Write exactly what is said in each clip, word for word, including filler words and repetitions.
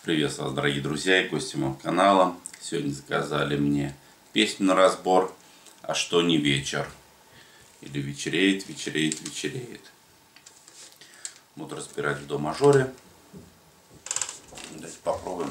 Приветствую вас, дорогие друзья и гости моего канала. Сегодня заказали мне песню на разбор «А что не вечер?» или «Вечереет, вечереет, вечереет». Буду разбирать в до мажоре. Давайте попробуем.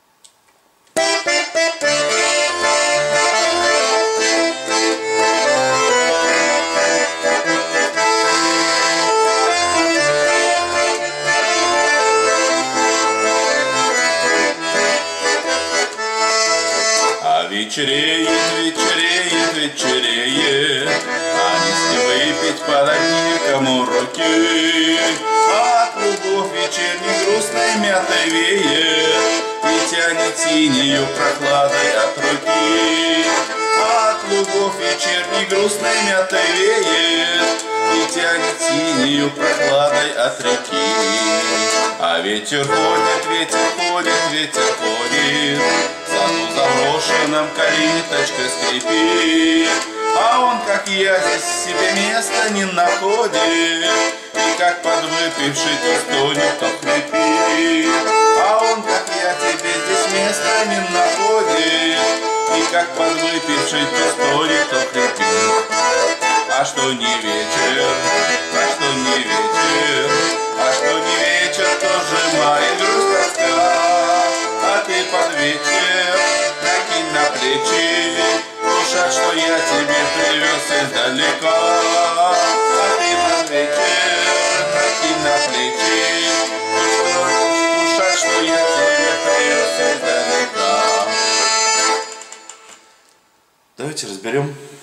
Вечереет, вечереет, вечереет, а не с не выпить подать никому руки. От лугов вечерней грустной мятой веет и тянет синею прохладой от руки. От лугов вечерней грустной мятой веет и тянет синею прохладой от реки. А ветер ходит, ветер ходит, ветер ходит, в саду заброшенном калиточка скрипит. А он, как я, здесь себе места не находит, и как подвыпивший то стонет, то хрипит. А он, как я, тебе здесь места не находит, и как подвыпивший то стонет, то хрипит. А что не вечер, а что не вечер, а что не вечер, тоже моя грусть тоска. А ты под вечер накинь на плечи ушат, что я тебе привез издалека. А ты под вечер накинь на плечи ушат, что я тебе привез издалека. Давайте разберем